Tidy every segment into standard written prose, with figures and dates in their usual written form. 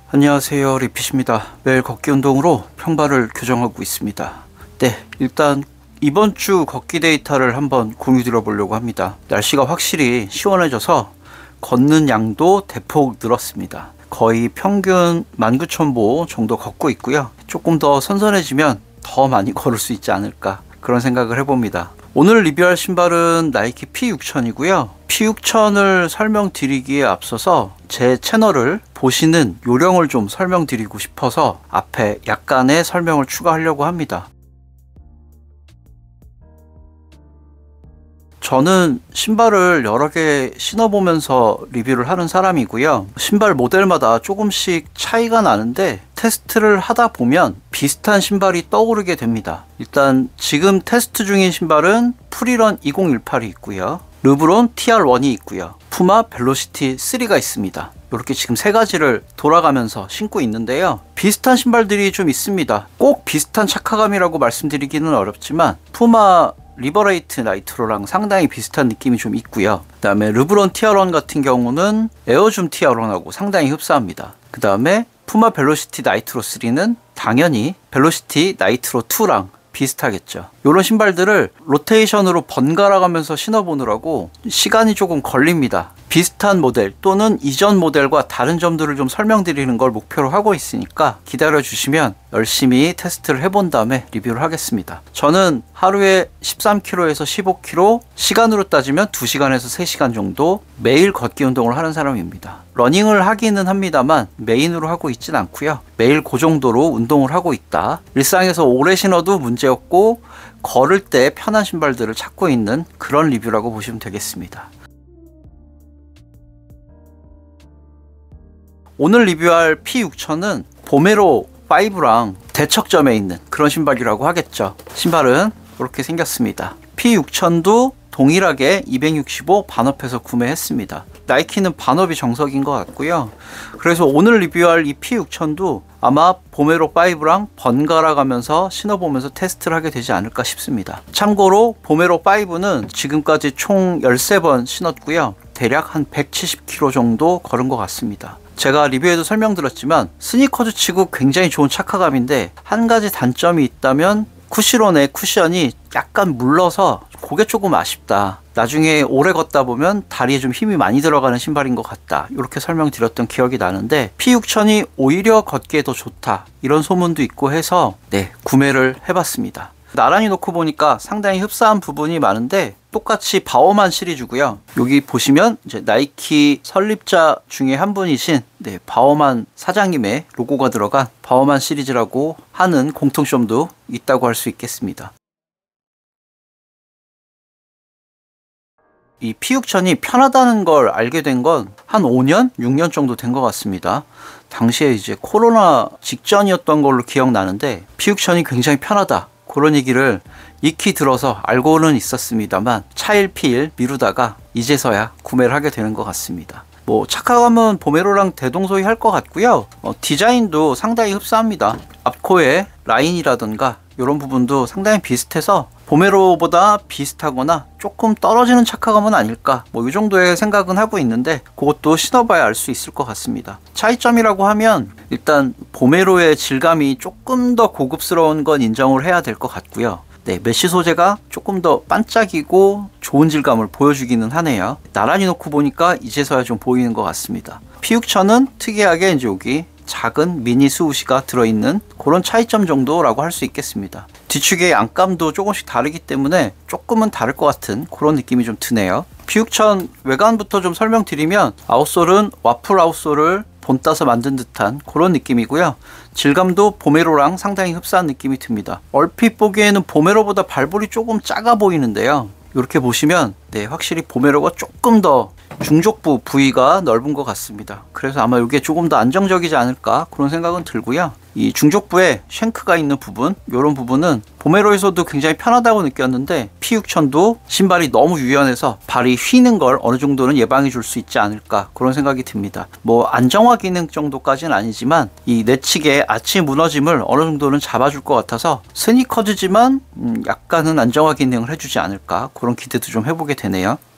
안녕하세요, 리핏입니다. 매일 걷기 운동으로 평발을 교정하고 있습니다. 네, 일단 이번 주 걷기 데이터를 한번 공유 드려 보려고 합니다. 날씨가 확실히 시원해져서 걷는 양도 대폭 늘었습니다. 거의 평균 19,000보 정도 걷고 있고요. 조금 더 선선해지면 더 많이 걸을 수 있지 않을까, 그런 생각을 해봅니다. 오늘 리뷰할 신발은 나이키 P6000이고요. P6000을 설명드리기에 앞서서 제 채널을 보시는 요령을 좀 설명드리고 싶어서 앞에 약간의 설명을 추가하려고 합니다. 저는 신발을 여러 개 신어보면서 리뷰를 하는 사람이고요. 신발 모델마다 조금씩 차이가 나는데 테스트를 하다 보면 비슷한 신발이 떠오르게 됩니다. 일단 지금 테스트 중인 신발은 프리런 2018이 있고요. 르브론 TR1이 있고요. 푸마 벨로시티 3가 있습니다. 이렇게 지금 세 가지를 돌아가면서 신고 있는데요. 비슷한 신발들이 좀 있습니다. 꼭 비슷한 착화감이라고 말씀드리기는 어렵지만 푸마 리버레이트 나이트로랑 상당히 비슷한 느낌이 좀 있고요. 그 다음에 르브론 TR1 같은 경우는 에어줌 TR1하고 상당히 흡사합니다. 그 다음에 푸마 벨로시티 나이트로 3는 당연히 벨로시티 나이트로 2랑 비슷하겠죠. 이런 신발들을 로테이션으로 번갈아 가면서 신어보느라고 시간이 조금 걸립니다. 비슷한 모델 또는 이전 모델과 다른 점들을 좀 설명드리는 걸 목표로 하고 있으니까 기다려 주시면 열심히 테스트를 해본 다음에 리뷰를 하겠습니다. 저는 하루에 13km에서 15km, 시간으로 따지면 2시간에서 3시간 정도 매일 걷기 운동을 하는 사람입니다. 러닝을 하기는 합니다만 메인으로 하고 있진 않고요. 매일 그 정도로 운동을 하고 있다. 일상에서 오래 신어도 문제없고 걸을 때 편한 신발들을 찾고 있는 그런 리뷰라고 보시면 되겠습니다. 오늘 리뷰할 P6000은 보메로 5랑 대척점에 있는 그런 신발이라고 하겠죠. 신발은 이렇게 생겼습니다. P6000도 동일하게 265 반업해서 구매했습니다. 나이키는 반업이 정석인 것 같고요. 그래서 오늘 리뷰할 이 P6000도 아마 보메로 5랑 번갈아 가면서 신어보면서 테스트를 하게 되지 않을까 싶습니다. 참고로 보메로 5는 지금까지 총 13번 신었고요. 대략 한 170km 정도 걸은 것 같습니다. 제가 리뷰에도 설명드렸지만 스니커즈 치고 굉장히 좋은 착화감인데 한 가지 단점이 있다면 쿠시론의 쿠션이 약간 물러서 그게 조금 아쉽다. 나중에 오래 걷다 보면 다리에 좀 힘이 많이 들어가는 신발인 것 같다. 이렇게 설명드렸던 기억이 나는데 P6000이 오히려 걷기에 더 좋다. 이런 소문도 있고 해서 구매를 해봤습니다. 나란히 놓고 보니까 상당히 흡사한 부분이 많은데 똑같이 바오만 시리즈고요. 여기 보시면 이제 나이키 설립자 중에 한 분이신 바오만 사장님의 로고가 들어간 바오만 시리즈라고 하는 공통점도 있다고 할 수 있겠습니다. 이 P6000이 편하다는 걸 알게 된 건 한 5년, 6년 정도 된 것 같습니다. 당시에 이제 코로나 직전이었던 걸로 기억나는데 P6000이 굉장히 편하다, 그런 얘기를 익히 들어서 알고는 있었습니다만 차일피일 미루다가 이제서야 구매를 하게 되는 것 같습니다. 뭐 착화감은 보메로랑 대동소이할 것 같고요. 디자인도 상당히 흡사합니다. 앞코의 라인이라던가 이런 부분도 상당히 비슷해서 보메로보다 비슷하거나 조금 떨어지는 착화감은 아닐까, 뭐 이 정도의 생각은 하고 있는데 그것도 신어봐야 알 수 있을 것 같습니다. 차이점이라고 하면 일단 보메로의 질감이 조금 더 고급스러운 건 인정을 해야 될 것 같고요. 메쉬 소재가 조금 더 반짝이고 좋은 질감을 보여주기는 하네요. 나란히 놓고 보니까 이제서야 좀 보이는 것 같습니다. P6000은 특이하게 이제 여기 작은 미니 스우시가 들어있는 그런 차이점 정도라고 할 수 있겠습니다. 뒤축의 안감도 조금씩 다르기 때문에 조금은 다를 것 같은 그런 느낌이 좀 드네요. P6000 외관부터 좀 설명드리면 아웃솔은 와플 아웃솔을 본따서 만든 듯한 그런 느낌이고요. 질감도 보메로랑 상당히 흡사한 느낌이 듭니다. 얼핏 보기에는 보메로보다 발볼이 조금 작아 보이는데요. 이렇게 보시면 확실히 보메로가 조금 더 중족부 부위가 넓은 것 같습니다. 그래서 아마 이게 조금 더 안정적이지 않을까, 그런 생각은 들고요. 이 중족부에 쉔크가 있는 부분, 이런 부분은 보메로에서도 굉장히 편하다고 느꼈는데 P6000도 신발이 너무 유연해서 발이 휘는 걸 어느 정도는 예방해 줄 수 있지 않을까, 그런 생각이 듭니다. 뭐 안정화 기능 정도까지는 아니지만 이 내측의 아치 무너짐을 어느 정도는 잡아줄 것 같아서 스니커즈지만 약간은 안정화 기능을 해주지 않을까, 그런 기대도 좀 해보게 되네요.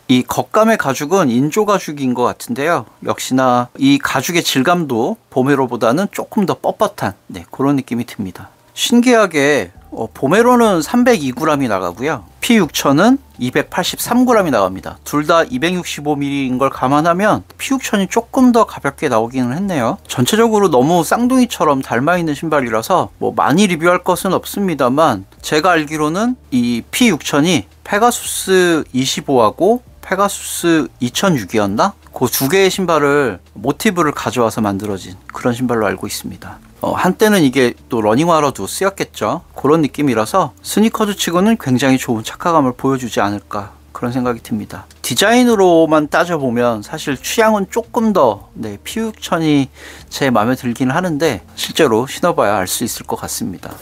이 겉감의 가죽은 인조 가죽인 것 같은데요. 역시나 이 가죽의 질감도 보메로보다는 조금 더 뻣뻣한 그런 느낌이 듭니다. 신기하게 보메로는 302g이 나가고요. P6000은 283g이 나갑니다. 둘 다 265mm인 걸 감안하면 P6000이 조금 더 가볍게 나오기는 했네요. 전체적으로 너무 쌍둥이처럼 닮아있는 신발이라서 뭐 많이 리뷰할 것은 없습니다만, 제가 알기로는 이 P6000이 페가수스 25하고 페가수스 2006이었나? 그 두 개의 신발을 모티브를 가져와서 만들어진 그런 신발로 알고 있습니다. 한때는 이게 또 러닝화로도 쓰였겠죠. 그런 느낌이라서 스니커즈 치고는 굉장히 좋은 착화감을 보여주지 않을까, 그런 생각이 듭니다. 디자인으로만 따져보면 사실 취향은 조금 더 P6000이 제 마음에 들기는 하는데, 실제로 신어봐야 알 수 있을 것 같습니다.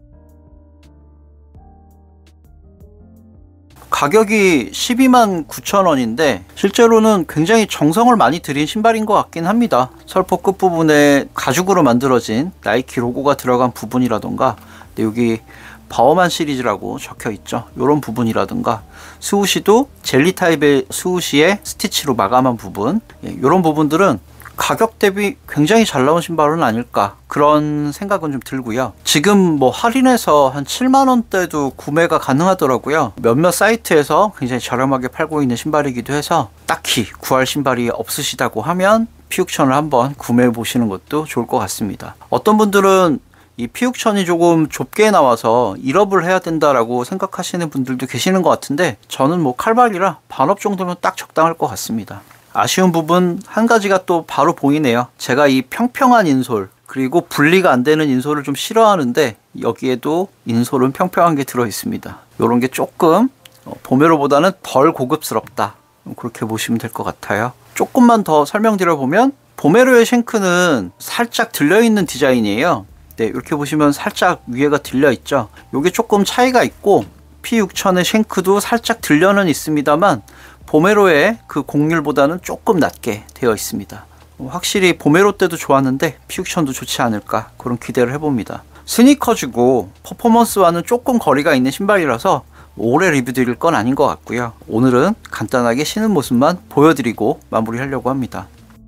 가격이 129,000원인데 실제로는 굉장히 정성을 많이 들인 신발인 것 같긴 합니다. 설포 끝부분에 가죽으로 만들어진 나이키 로고가 들어간 부분이라던가, 여기 바워만 시리즈라고 적혀 있죠. 이런 부분이라든가, 스우시도 젤리 타입의 스우시에 스티치로 마감한 부분, 이런 부분들은 가격 대비 굉장히 잘 나온 신발은 아닐까, 그런 생각은 좀 들고요. 지금 뭐 할인해서 한 7만원대도 구매가 가능하더라고요. 몇몇 사이트에서 굉장히 저렴하게 팔고 있는 신발이기도 해서 딱히 구할 신발이 없으시다고 하면 P6000을 한번 구매해 보시는 것도 좋을 것 같습니다. 어떤 분들은 이 P6000이 조금 좁게 나와서 일업을 해야 된다라고 생각하시는 분들도 계시는 것 같은데, 저는 뭐 칼발이라 반업 정도면 딱 적당할 것 같습니다. 아쉬운 부분 한 가지가 또 바로 보이네요. 제가 이 평평한 인솔, 그리고 분리가 안 되는 인솔을 좀 싫어하는데, 여기에도 인솔은 평평한 게 들어 있습니다. 이런 게 조금 보메로보다는 덜 고급스럽다, 그렇게 보시면 될 것 같아요. 조금만 더 설명드려 보면, 보메로의 쉔크는 살짝 들려있는 디자인이에요. 이렇게 보시면 살짝 위에가 들려있죠. 이게 조금 차이가 있고, P6000의 쉔크도 살짝 들려는 있습니다만 보메로의 그 곡률보다는 조금 낮게 되어 있습니다. 확실히 보메로 때도 좋았는데 P6000도 좋지 않을까, 그런 기대를 해봅니다. 스니커즈고 퍼포먼스와는 조금 거리가 있는 신발이라서 오래 리뷰 드릴 건 아닌 것 같고요. 오늘은 간단하게 신은 모습만 보여드리고 마무리하려고 합니다.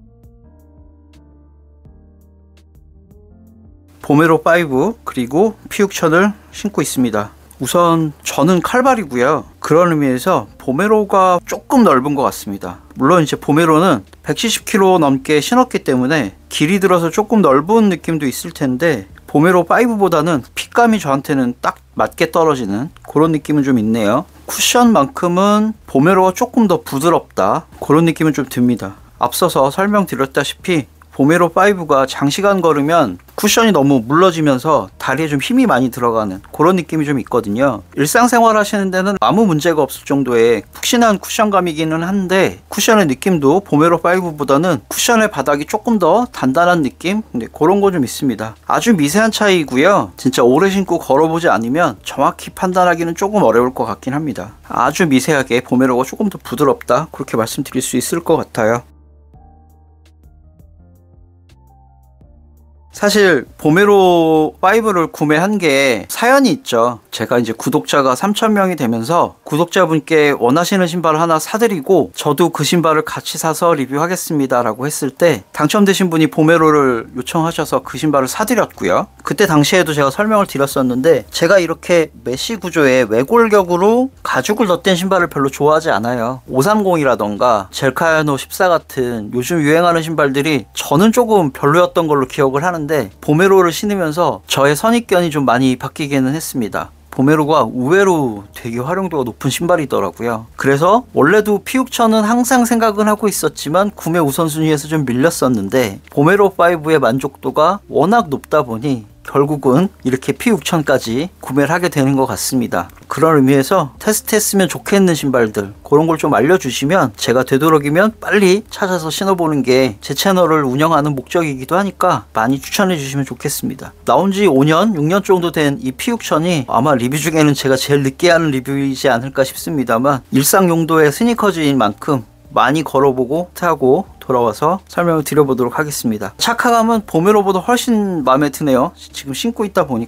보메로 5 그리고 P6000을 신고 있습니다. 우선 저는 칼발이고요. 그런 의미에서 보메로가 조금 넓은 것 같습니다. 물론 이제 보메로는 170kg 넘게 신었기 때문에 길이 들어서 조금 넓은 느낌도 있을 텐데, 보메로 5보다는 핏감이 저한테는 딱 맞게 떨어지는 그런 느낌은 좀 있네요. 쿠션만큼은 보메로가 조금 더 부드럽다, 그런 느낌은 좀 듭니다. 앞서서 설명드렸다시피 보메로 5가 장시간 걸으면 쿠션이 너무 물러지면서 다리에 좀 힘이 많이 들어가는 그런 느낌이 좀 있거든요. 일상생활 하시는 데는 아무 문제가 없을 정도의 푹신한 쿠션감이기는 한데, 쿠션의 느낌도 보메로 5보다는 쿠션의 바닥이 조금 더 단단한 느낌? 그런 거 좀 있습니다. 아주 미세한 차이고요. 진짜 오래 신고 걸어보지 않으면 정확히 판단하기는 조금 어려울 것 같긴 합니다. 아주 미세하게 보메로가 조금 더 부드럽다, 그렇게 말씀드릴 수 있을 것 같아요. 사실 보메로 5를 구매한 게 사연이 있죠. 제가 이제 구독자가 3,000명이 되면서 구독자분께 원하시는 신발을 하나 사드리고, 저도 그 신발을 같이 사서 리뷰하겠습니다 라고 했을 때 당첨되신 분이 보메로를 요청하셔서 그 신발을 사드렸고요. 그때 당시에도 제가 설명을 드렸었는데, 제가 이렇게 메쉬 구조의 외골격으로 가죽을 덧댄 신발을 별로 좋아하지 않아요. 530이라던가 젤카야노 14 같은 요즘 유행하는 신발들이 저는 조금 별로였던 걸로 기억을 하는데, 보메로를 신으면서 저의 선입견이 좀 많이 바뀌기는 했습니다. 보메로가 의외로 되게 활용도가 높은 신발이더라고요. 그래서 원래도 P6000은 항상 생각은 하고 있었지만 구매 우선순위에서 좀 밀렸었는데, 보메로 5의 만족도가 워낙 높다 보니 결국은 이렇게 P6000까지 구매를 하게 되는 것 같습니다. 그런 의미에서 테스트했으면 좋겠는 신발들, 그런 걸 좀 알려주시면 제가 되도록이면 빨리 찾아서 신어보는 게 제 채널을 운영하는 목적이기도 하니까 많이 추천해 주시면 좋겠습니다. 나온 지 5년, 6년 정도 된 이 P6000이 아마 리뷰 중에는 제가 제일 늦게 하는 리뷰이지 않을까 싶습니다만, 일상 용도의 스니커즈인 만큼 많이 걸어보고 타고 돌아와서 설명을 드려보도록 하겠습니다. 착화감은 보메로보다 훨씬 마음에 드네요. 지금 신고 있다 보니까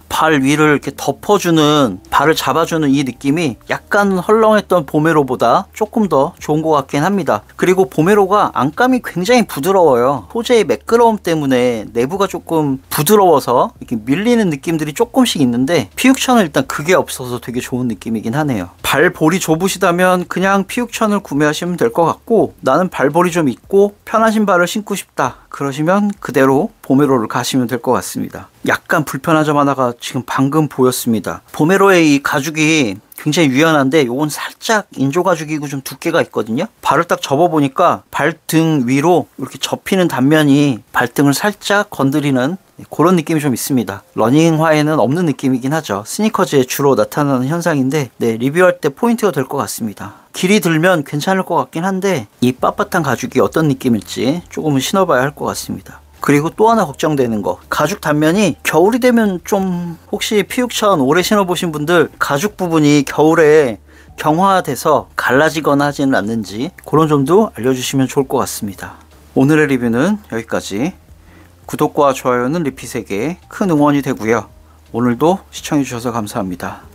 발 위를 이렇게 덮어주는, 발을 잡아주는 이 느낌이 약간 헐렁했던 보메로보다 조금 더 좋은 것 같긴 합니다. 그리고 보메로가 안감이 굉장히 부드러워요. 소재의 매끄러움 때문에 내부가 조금 부드러워서 이렇게 밀리는 느낌들이 조금씩 있는데, 피육천은 일단 그게 없어서 되게 좋은 느낌이긴 하네요. 발볼이 좁으시다면 그냥 피육천을 구매하시면 될 것 같고, 나는 발볼이 좀 있고 편한 신발을 신고 싶다 그러시면 그대로 보메로를 가시면 될 것 같습니다. 약간 불편한 점 하나가 지금 방금 보였습니다. 보메로의 이 가죽이 굉장히 유연한데 요건 살짝 인조 가죽이고 좀 두께가 있거든요. 발을 딱 접어보니까 발등 위로 이렇게 접히는 단면이 발등을 살짝 건드리는 그런 느낌이 좀 있습니다. 러닝화에는 없는 느낌이긴 하죠. 스니커즈에 주로 나타나는 현상인데, 네, 리뷰할 때 포인트가 될 것 같습니다. 길이 들면 괜찮을 것 같긴 한데 이 빳빳한 가죽이 어떤 느낌일지 조금은 신어봐야 할 것 같습니다. 그리고 또 하나 걱정되는 거, 가죽 단면이 겨울이 되면 좀, 혹시 피육천 오래 신어보신 분들 가죽 부분이 겨울에 경화돼서 갈라지거나 하지는 않는지 그런 점도 알려주시면 좋을 것 같습니다. 오늘의 리뷰는 여기까지. 구독과 좋아요는 리핏에게 큰 응원이 되고요. 오늘도 시청해주셔서 감사합니다.